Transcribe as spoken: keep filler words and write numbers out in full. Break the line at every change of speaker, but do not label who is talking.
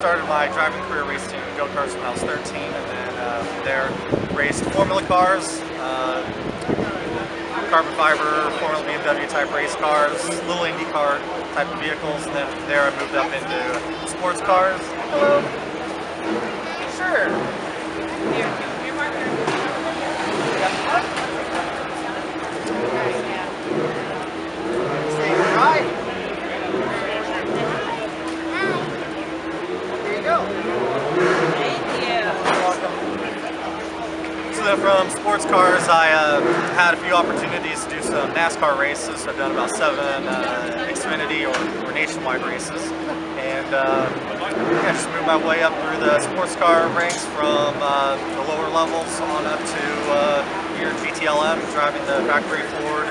Started my driving career racing go-karts when I was thirteen, and then uh, from there raced Formula cars, uh, carbon fiber, Formula B M W type race cars, little Indy car type of vehicles, and then from there I moved up into sports cars. Hello. Sure.
Here, your marker.
Stay right. There you go.
Thank you.
You're welcome. So then from sports cars, I uh, had a few opportunities to do some NASCAR races. I've done about seven uh, Xfinity or, or nationwide races. And uh, yeah, just moved my way up through the sports car ranks from uh, the lower levels on up to uh, your G T L M, driving the factory Ford